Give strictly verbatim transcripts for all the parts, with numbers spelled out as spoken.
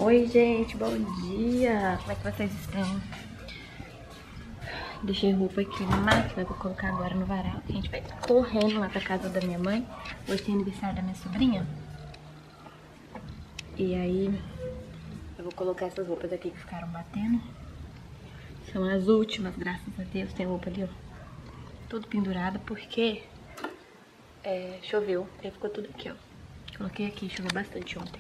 Oi, gente, bom dia! Como é que vocês estão? Deixei roupa aqui na máquina, vou colocar agora no varal. A gente vai correndo lá pra casa da minha mãe. Hoje tem aniversário da minha sobrinha. E aí, eu vou colocar essas roupas aqui que ficaram batendo. São as últimas, graças a Deus. Tem roupa ali, ó, tudo pendurado, porque é, choveu. Aí ficou tudo aqui, ó. Coloquei aqui, choveu bastante ontem.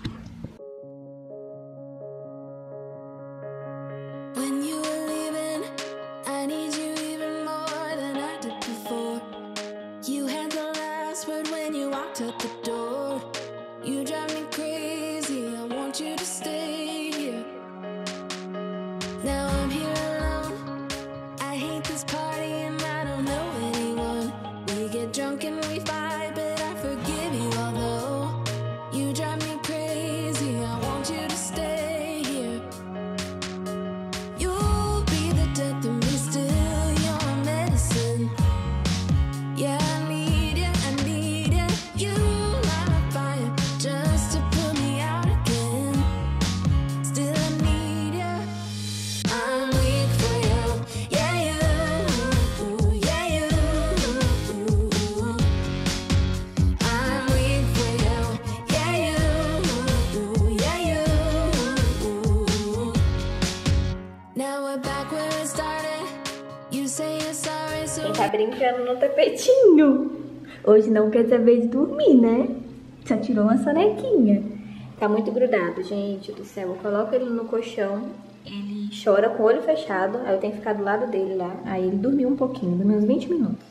Quem tá brincando no tapetinho. Hoje não quer saber de dormir, né? Só tirou uma sonequinha. Tá muito grudado, gente do céu. Eu coloco ele no colchão, ele chora com o olho fechado. Aí eu tenho que ficar do lado dele lá. Aí ele dormiu um pouquinho, dormiu uns vinte minutos.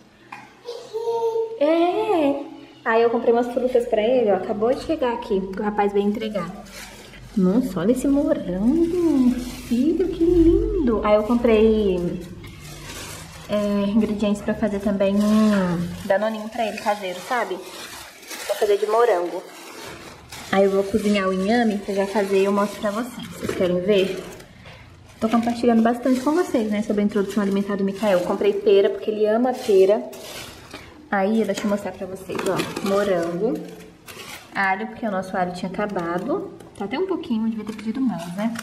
É. Aí eu comprei umas frutas pra ele, ó. Acabou de chegar aqui, que o rapaz veio entregar. Nossa, olha esse morango. Filho, que lindo. Aí eu comprei... É, ingredientes pra fazer também um danoninho pra ele caseiro, sabe? Vou fazer de morango. Aí eu vou cozinhar o inhame pra já fazer e eu mostro pra vocês. Vocês querem ver? Tô compartilhando bastante com vocês, né? Sobre a introdução alimentar do Mikael. Comprei pera, porque ele ama pera. Aí, deixa eu mostrar pra vocês, ó. Morango. Alho, porque o nosso alho tinha acabado. Tá até um pouquinho, devia ter pedido mais, né?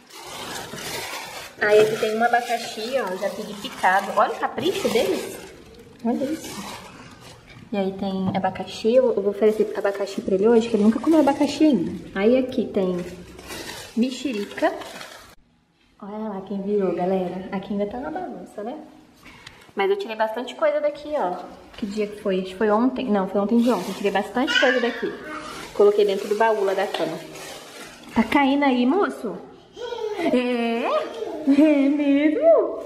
Aí aqui tem um abacaxi, ó, já pedi picado. Olha o capricho deles. Olha isso. E aí tem abacaxi, eu vou oferecer abacaxi pra ele hoje, que ele nunca comeu abacaxi ainda. Aí aqui tem mexerica. Olha lá quem virou, galera. Aqui ainda tá na bagunça, né? Mas eu tirei bastante coisa daqui, ó. Que dia que foi? Acho que foi ontem. Não, foi ontem de ontem. Tirei bastante coisa daqui. Coloquei dentro do baú lá da cama. Tá caindo aí, moço? É? É mesmo?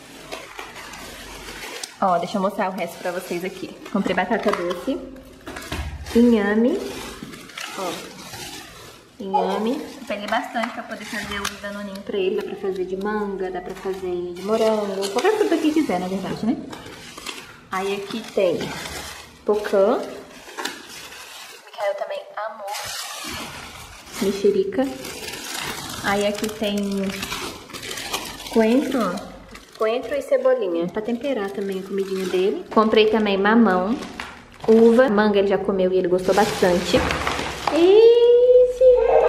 Ó, deixa eu mostrar o resto pra vocês aqui. Comprei batata doce, inhame, ó, inhame. Peguei bastante pra poder fazer o danoninho pra ele. Dá pra fazer de manga, dá pra fazer de morango, qualquer fruta que quiser, na verdade, né? Aí aqui tem pocã. Mikael também amou. Mexerica. Aí aqui tem... coentro, ó. Coentro e cebolinha. Pra temperar também a comidinha dele. Comprei também mamão, uva. Manga ele já comeu e ele gostou bastante. E...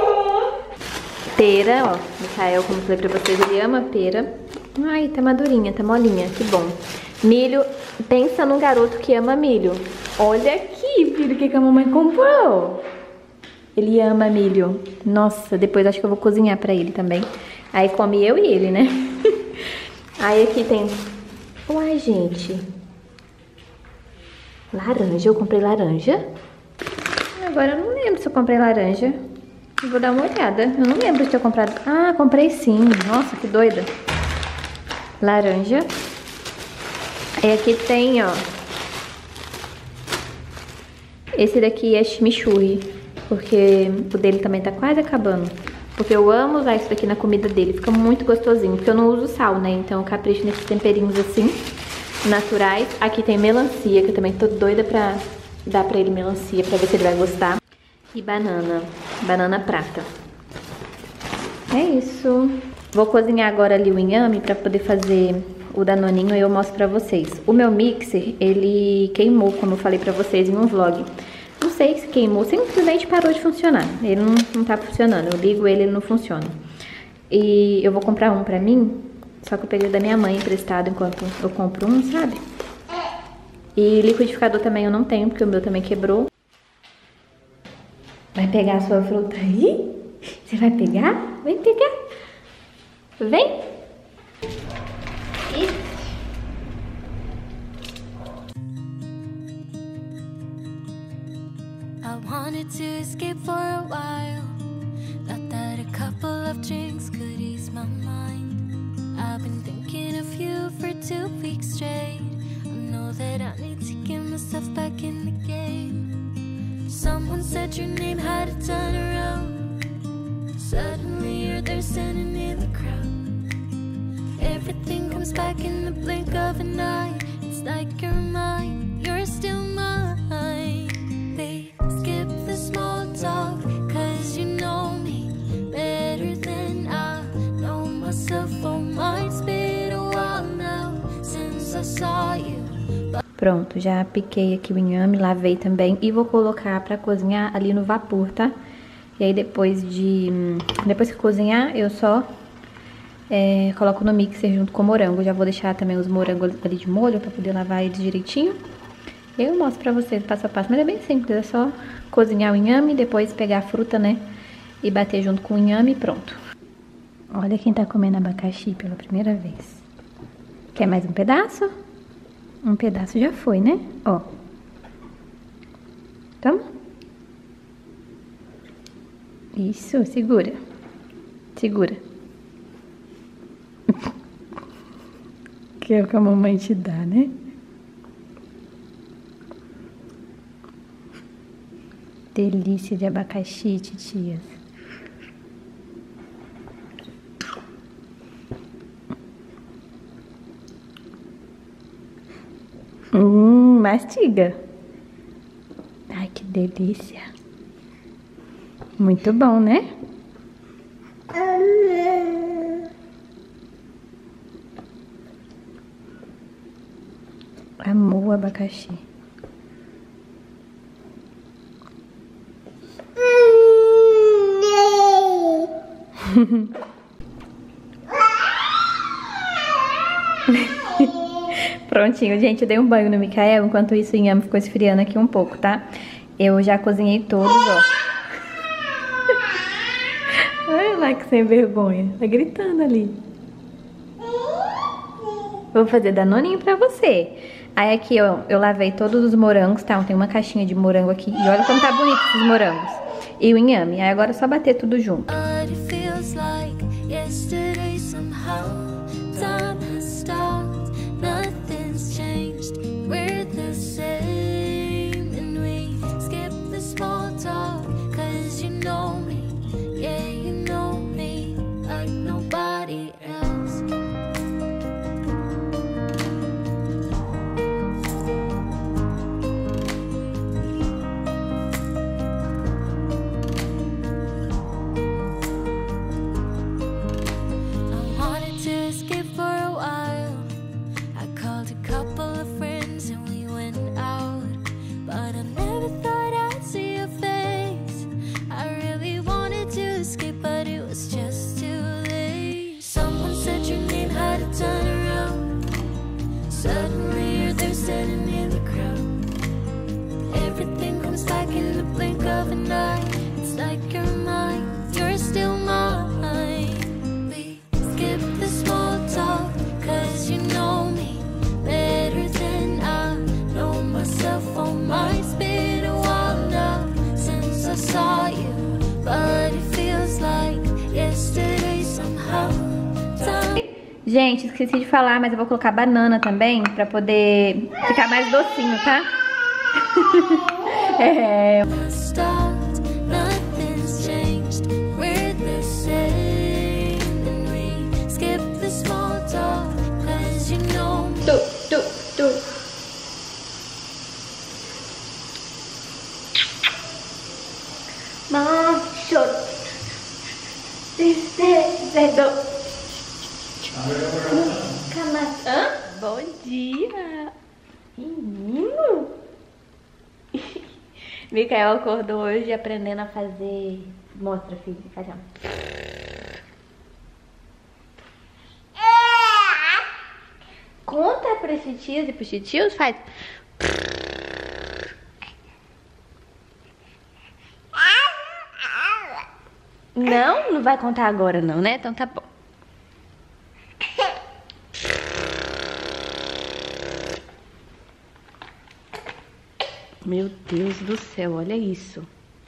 pera, ó. Mikael, como eu falei pra vocês, ele ama pera. Ai, tá madurinha, tá molinha. Que bom. Milho. Pensa num garoto que ama milho. Olha aqui, filho, o que, que a mamãe comprou. Ele ama milho. Nossa, depois acho que eu vou cozinhar pra ele também. Aí come eu e ele, né? Aí aqui tem... Uai, gente. Laranja. Eu comprei laranja. Agora eu não lembro se eu comprei laranja. Eu vou dar uma olhada. Eu não lembro se eu comprado... Ah, comprei sim. Nossa, que doida. Laranja. Aí aqui tem, ó. Esse daqui é chimichurri. Porque o dele também tá quase acabando. Porque eu amo usar isso daqui na comida dele. Fica muito gostosinho. Porque eu não uso sal, né? Então eu capricho nesses temperinhos assim, naturais. Aqui tem melancia, que eu também tô doida pra dar pra ele melancia, pra ver se ele vai gostar. E banana. Banana prata. É isso. Vou cozinhar agora ali o inhame pra poder fazer o danoninho e eu mostro pra vocês. O meu mixer, ele queimou, como eu falei pra vocês em um vlog. Não sei se queimou, simplesmente parou de funcionar. Ele não, não tá funcionando, eu ligo ele, ele não funciona. E eu vou comprar um pra mim, só que eu peguei da minha mãe emprestado enquanto eu compro um, sabe? E liquidificador também eu não tenho, porque o meu também quebrou. Vai pegar a sua fruta aí? Você vai pegar? Vem pegar. Vem. E... I wanted to escape for a while. Thought that a couple of drinks could ease my mind. I've been thinking of you for two weeks straight. I know that I need to get myself back in the game. Someone said your name had a turn around. Suddenly you're there standing in the crowd. Everything comes back in the blink of an eye. It's like you're mine, you're still mine. They skip the small talk, cause you know me better than I know myself. Oh, mine's been a while now since I saw you. Pronto, já piquei aqui o inhame, lavei também e vou colocar pra cozinhar ali no vapor, tá? E aí depois de... Depois que cozinhar, eu só é, coloco no mixer junto com o morango. Já vou deixar também os morangos ali de molho pra poder lavar eles direitinho. Eu mostro pra vocês passo a passo, mas é bem simples, é só cozinhar o inhame, depois pegar a fruta, né? E bater junto com o inhame e pronto. Olha quem tá comendo abacaxi pela primeira vez. Quer mais um pedaço? Um pedaço já foi, né? Ó. Toma. Isso, segura. Segura. Que é o que a mamãe te dá, né? Delícia de abacaxi, titias. Hum, mastiga. Ai, que delícia. Muito bom, né? Amou o abacaxi. Prontinho, gente, eu dei um banho no Mikael. Enquanto isso, o inhame ficou esfriando aqui um pouco, tá? Eu já cozinhei todos, ó. Olha lá que sem vergonha. Tá gritando ali. Vou fazer danoninho pra você. Aí aqui, ó, eu lavei todos os morangos, tá? Tem uma caixinha de morango aqui. E olha como tá bonito esses morangos. E o inhame. Aí agora é só bater tudo junto. Gente, esqueci de falar, mas eu vou colocar banana também, pra poder ficar mais docinho, tá? É... Tu, tu, tu. Macho. Dedo. Hã? Bom dia, menino. Micael acordou hoje aprendendo a fazer... Mostra, filho, faz já. Conta para esses tios e pros tios, faz... Não, não vai contar agora não, né? Então tá bom. Meu Deus do céu, olha isso.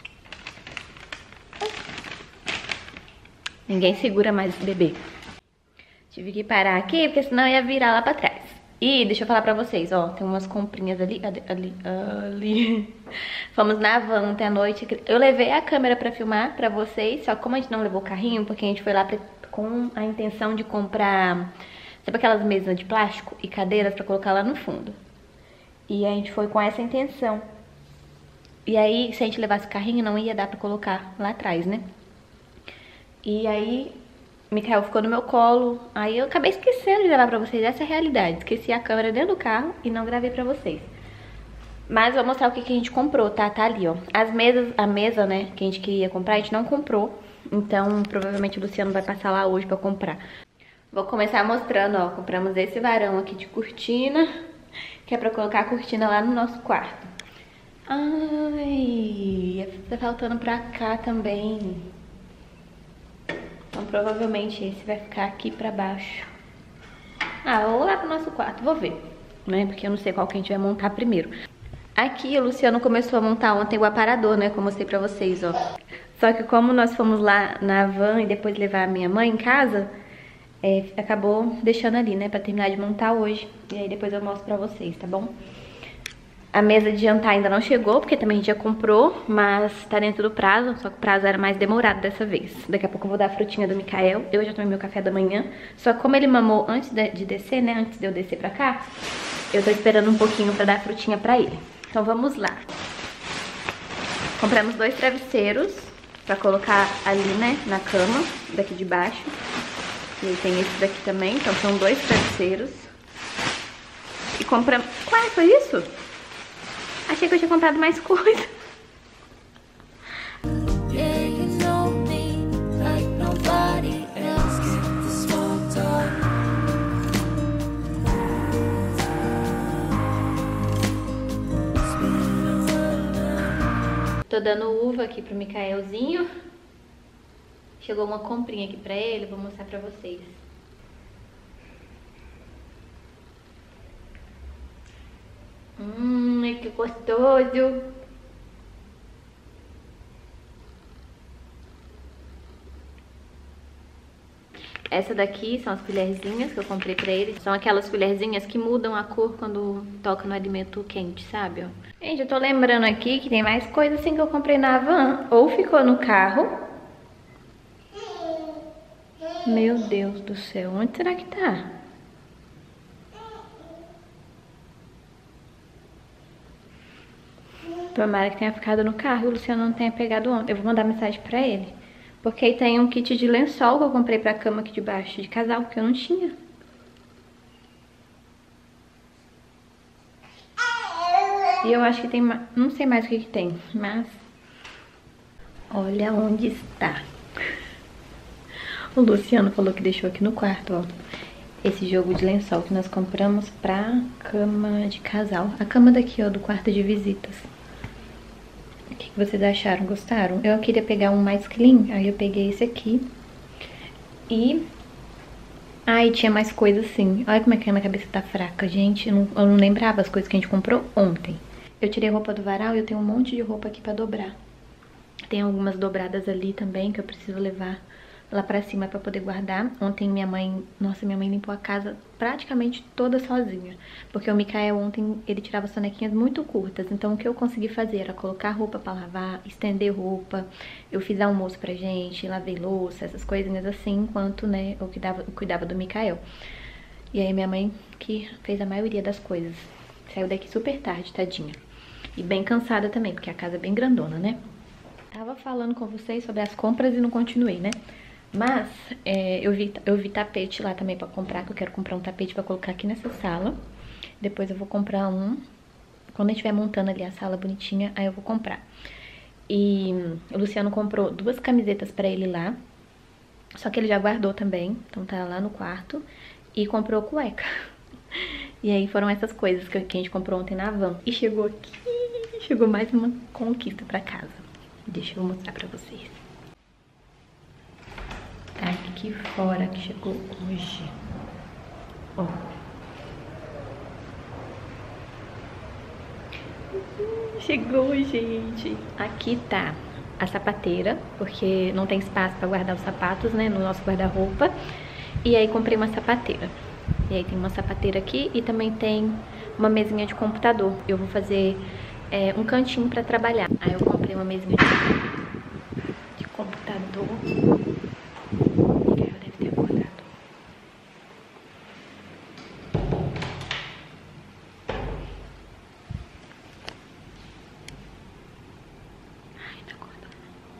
Ninguém segura mais esse bebê. Tive que parar aqui, porque senão ia virar lá pra trás. E deixa eu falar pra vocês, ó, tem umas comprinhas ali, ali, ali, ali. Fomos na van ontem à noite. Eu levei a câmera pra filmar pra vocês, só que como a gente não levou o carrinho, porque a gente foi lá pra, com a intenção de comprar, sabe aquelas mesas de plástico e cadeiras pra colocar lá no fundo. E a gente foi com essa intenção. E aí, se a gente levasse o carrinho, não ia dar pra colocar lá atrás, né? E aí, Micael ficou no meu colo. Aí eu acabei esquecendo de levar pra vocês. Essa é a realidade. Esqueci a câmera dentro do carro e não gravei pra vocês. Mas vou mostrar o que, que a gente comprou, tá? Tá ali, ó. As mesas, a mesa, né, que a gente queria comprar, a gente não comprou. Então, provavelmente o Luciano vai passar lá hoje pra comprar. Vou começar mostrando, ó. Compramos esse varão aqui de cortina, que é pra colocar a cortina lá no nosso quarto. Ai, tá faltando pra cá também. Então provavelmente esse vai ficar aqui pra baixo. Ah, ou lá pro nosso quarto, vou ver, né? Porque eu não sei qual que a gente vai montar primeiro. Aqui o Luciano começou a montar ontem o aparador, né? Como eu mostrei pra vocês, ó. Só que como nós fomos lá na van e depois levar a minha mãe em casa, é, acabou deixando ali, né? Pra terminar de montar hoje. E aí depois eu mostro pra vocês, tá bom? A mesa de jantar ainda não chegou, porque também a gente já comprou, mas tá dentro do prazo, só que o prazo era mais demorado dessa vez. Daqui a pouco eu vou dar a frutinha do Micael. Eu já tomei meu café da manhã, só que como ele mamou antes de descer, né, antes de eu descer pra cá, eu tô esperando um pouquinho pra dar a frutinha pra ele. Então vamos lá. Compramos dois travesseiros pra colocar ali, né, na cama, daqui de baixo. E aí tem esse daqui também, então são dois travesseiros. E compramos... Qual foi isso? Achei que eu tinha comprado mais coisa. Tô dando uva aqui pro Micaelzinho. Chegou uma comprinha aqui pra ele, vou mostrar pra vocês. Hum, que gostoso! Essa daqui são as colherzinhas que eu comprei pra eles. São aquelas colherzinhas que mudam a cor quando toca no alimento quente, sabe? Ó. Gente, eu tô lembrando aqui que tem mais coisa assim que eu comprei na van. Ou ficou no carro. Meu Deus do céu, onde será que tá? Tomara que tenha ficado no carro e o Luciano não tenha pegado ontem. Eu vou mandar mensagem pra ele. Porque aí tem um kit de lençol que eu comprei pra cama aqui de baixo, de casal, que eu não tinha. E eu acho que tem... Não sei mais o que que tem, mas... Olha onde está. O Luciano falou que deixou aqui no quarto, ó. Esse jogo de lençol que nós compramos pra cama de casal. A cama daqui, ó, do quarto de visitas. O que vocês acharam? Gostaram? Eu queria pegar um mais clean, aí eu peguei esse aqui. E... Ai, tinha mais coisa assim. Olha como é que a minha cabeça tá fraca, gente. Eu não, eu não lembrava as coisas que a gente comprou ontem. Eu tirei a roupa do varal e eu tenho um monte de roupa aqui pra dobrar. Tem algumas dobradas ali também que eu preciso levar lá pra cima pra poder guardar. Ontem minha mãe... Nossa, minha mãe limpou a casa praticamente toda sozinha. Porque o Micael ontem, ele tirava sonequinhas muito curtas. Então o que eu consegui fazer era colocar roupa pra lavar, estender roupa. Eu fiz almoço pra gente, lavei louça, essas coisinhas assim. Enquanto, né, eu cuidava, eu cuidava do Micael. E aí minha mãe que fez a maioria das coisas. Saiu daqui super tarde, tadinha. E bem cansada também, porque a casa é bem grandona, né? Tava falando com vocês sobre as compras e não continuei, né? Mas é, eu, vi, eu vi tapete lá também pra comprar, que eu quero comprar um tapete pra colocar aqui nessa sala. Depois eu vou comprar um Quando a gente estiver montando ali a sala bonitinha, aí eu vou comprar. E o Luciano comprou duas camisetas pra ele lá. Só que ele já guardou também, então tá lá no quarto. E comprou cueca. E aí foram essas coisas que a gente comprou ontem na van. E chegou aqui, chegou mais uma conquista pra casa. Deixa eu mostrar pra vocês. Tá aqui fora que chegou hoje. Ó. Chegou, gente. Aqui tá a sapateira, porque não tem espaço pra guardar os sapatos, né, no nosso guarda-roupa. E aí comprei uma sapateira. E aí tem uma sapateira aqui e também tem uma mesinha de computador. Eu vou fazer é, um cantinho pra trabalhar. Aí eu comprei uma mesinha de, de computador. Miguel deve ter acordado. Ai, tá acordando.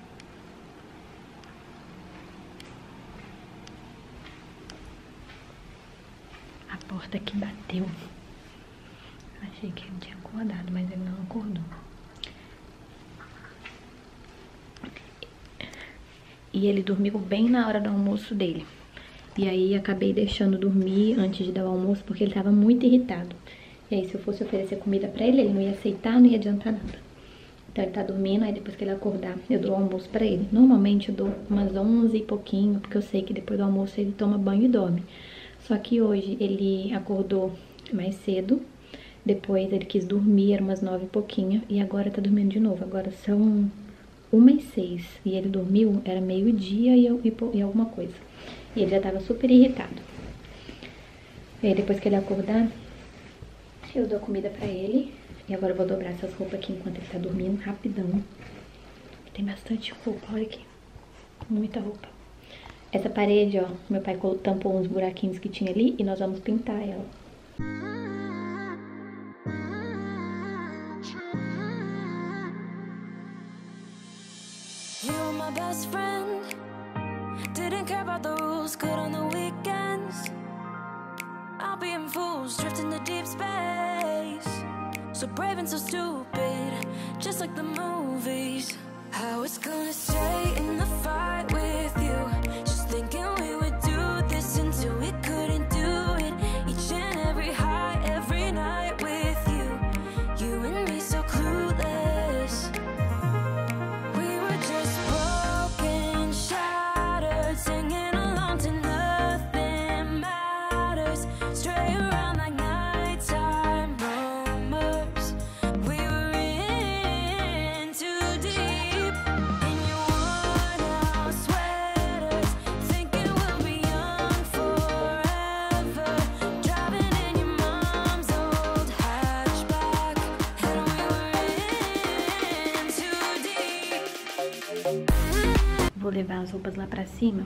A porta aqui bateu. Achei que ele tinha acordado, mas ele não acordou. E ele dormiu bem na hora do almoço dele. E aí acabei deixando dormir antes de dar o almoço, porque ele tava muito irritado. E aí se eu fosse oferecer comida pra ele, ele não ia aceitar, não ia adiantar nada. Então ele tá dormindo, aí depois que ele acordar, eu dou o almoço pra ele. Normalmente eu dou umas onze e pouquinho, porque eu sei que depois do almoço ele toma banho e dorme. Só que hoje ele acordou mais cedo, depois ele quis dormir, era umas nove e pouquinho, e agora tá dormindo de novo. Agora são uma e seis, e ele dormiu, era meio-dia e, e, e alguma coisa. E ele já tava super irritado. E aí depois que ele acordar, eu dou comida pra ele. E agora eu vou dobrar essas roupas aqui enquanto ele tá dormindo, rapidão. Tem bastante roupa, olha aqui. Muita roupa. Essa parede, ó, meu pai tampou uns buraquinhos que tinha ali e nós vamos pintar ela. You were my best friend. Didn't care about the rules, good on the weekends. I'll be in fools, drifting to deep space. So brave and so stupid, just like the movies. I was gonna stay in the fight with you, just thinking we would do this until we couldn't do it. Each and every high, every night with you, you and me so clueless. We were just broken, shattered, singing along to nothing matters. Stray around like nighttime rumors. We were in too deep, in your worn-out sweaters, thinking we'll be young forever. Driving in your mom's old hatchback, and we were in too deep. Vou levar as roupas lá pra cima.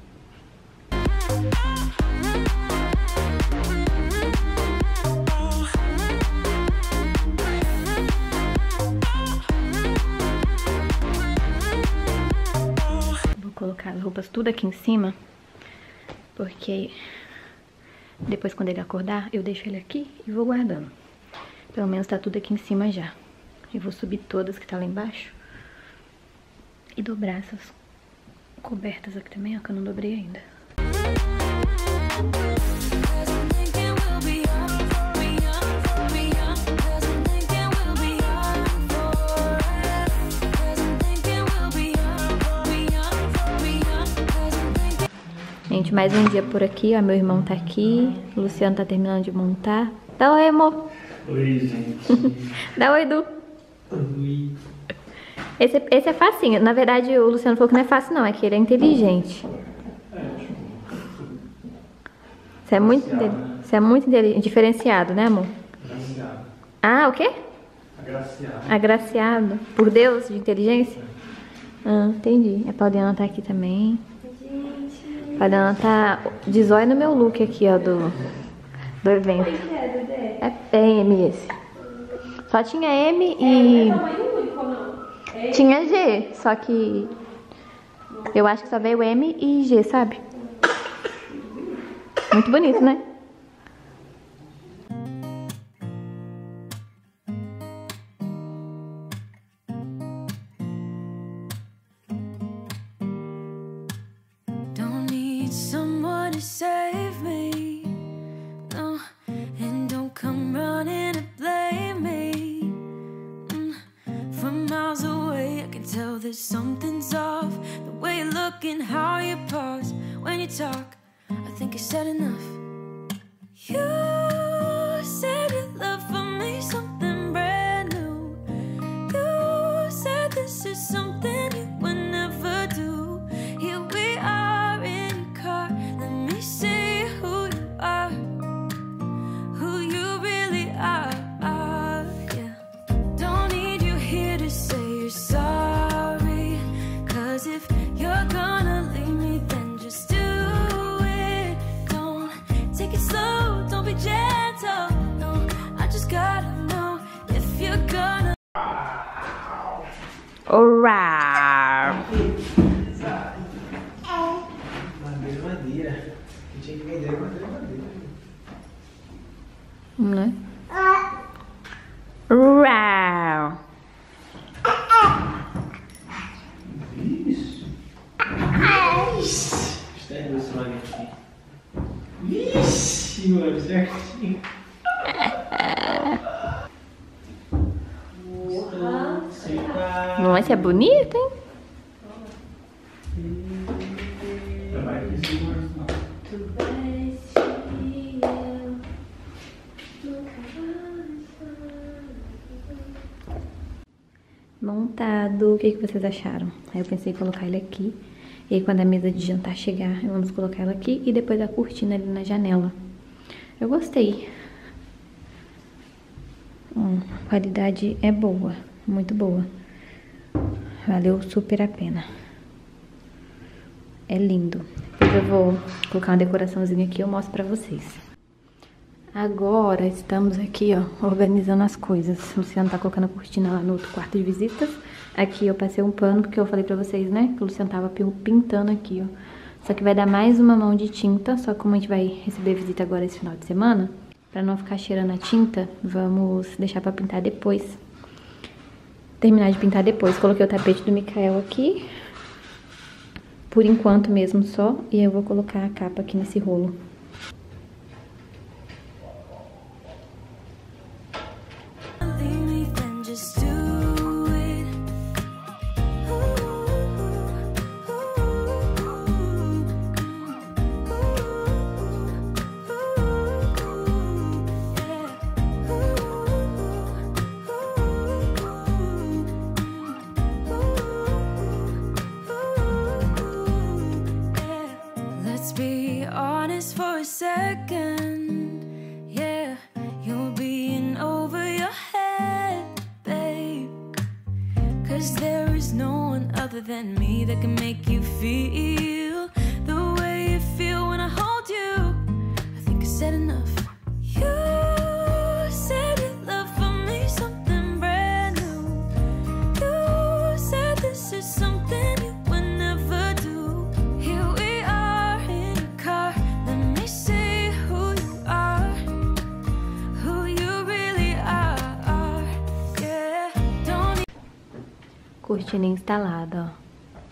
Vou colocar as roupas tudo aqui em cima, porque depois quando ele acordar, eu deixo ele aqui e vou guardando. Pelo menos tá tudo aqui em cima já. Eu vou subir todas que tá lá embaixo e dobrar essas cobertas aqui também, ó, que eu não dobrei ainda. Gente, mais um dia por aqui, ó, meu irmão tá aqui, o Luciano tá terminando de montar. Dá oi, amor. Oi, gente. Dá oi, Edu. Oi. Esse, esse é facinho. Na verdade, o Luciano falou que não é fácil, não. É que ele é inteligente. Você é muito, você é muito inteligente. Diferenciado, né, amor? Agraciado. Ah, o quê? Agraciado. Agraciado. Por Deus, de inteligência? Ah, entendi. A Pauliana tá aqui também. A Pauliana tá de zóio no meu look aqui, ó, do, do evento. É M esse. Só tinha M e... Tinha G, só que eu acho que só veio M e G, sabe? Muito bonito, né? need someone to save me. No, and don't come running to blame me. Mm. From miles away, I can tell that something's off. The way you look and how you pause when you talk, I think I said enough. You said your love for me something brand new. You said this is something you would never do. Here we are in your car. Let me see who you are, who you really are. Yeah. Don't need you here to say you're sorry, 'cause if you're gonna leave me, then just do it. Don't take it slow, don't be gentle. No, I just gotta know if you're gonna. Alright. Madeira, madeira. Eu tinha que vender madeira, madeira. Né? Uau. Isso. Estende o slime aqui. Vixe, mano, certinho. Nossa, é bonito, hein? Vai que esse não. Montado. O que, que vocês acharam? Aí eu pensei em colocar ele aqui. E aí quando a mesa de jantar chegar, vamos colocar ela aqui. E depois a cortina ali na janela. Eu gostei. Hum, a qualidade é boa. Muito boa. Valeu super a pena. É lindo. Depois eu vou colocar uma decoraçãozinha aqui e eu mostro pra vocês. Agora estamos aqui, ó, organizando as coisas. O Luciano tá colocando a cortina lá no outro quarto de visitas. Aqui eu passei um pano, porque eu falei pra vocês, né, que o Luciano tava pintando aqui, ó. Só que vai dar mais uma mão de tinta, só que como a gente vai receber visita agora esse final de semana, pra não ficar cheirando a tinta, vamos deixar pra pintar depois. Terminar de pintar depois. Coloquei o tapete do Mikael aqui, por enquanto mesmo só, e eu vou colocar a capa aqui nesse rolo. Second, yeah, you're being over your head, babe. 'Cause there is no one other than me that can make you feel the way you feel when I hold you. I think I said enough. You said your love for me something brand new. You said this is something you would never do. Here we are in your car. Let me see who you are, who you really are. Yeah, don't need... Cortina instalada, ó.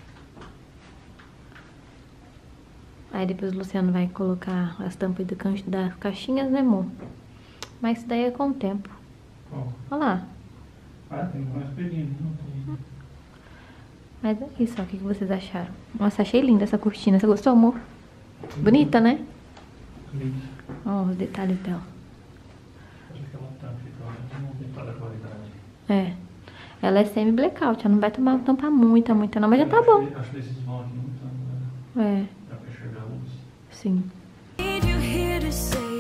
Aí depois o Luciano vai colocar as tampas do can... das caixinhas, né, amor? Mas isso daí é com o tempo. Oh. Olha lá. Ah, tem mais pelinho, não tem. Mas é isso, ó. O que vocês acharam? Nossa, achei linda essa cortina. Você gostou, amor? Bonita, né? Linda. Ó, os detalhes dela. Acho que ela tá ficando, não tem toda a qualidade. É. Ela é semi-blackout, ela não vai tomar, tampar muita, muita não, mas já tá bom. Acho que esses moldes não estão... É. Dá pra enxergar a luz. Sim. Need you here to say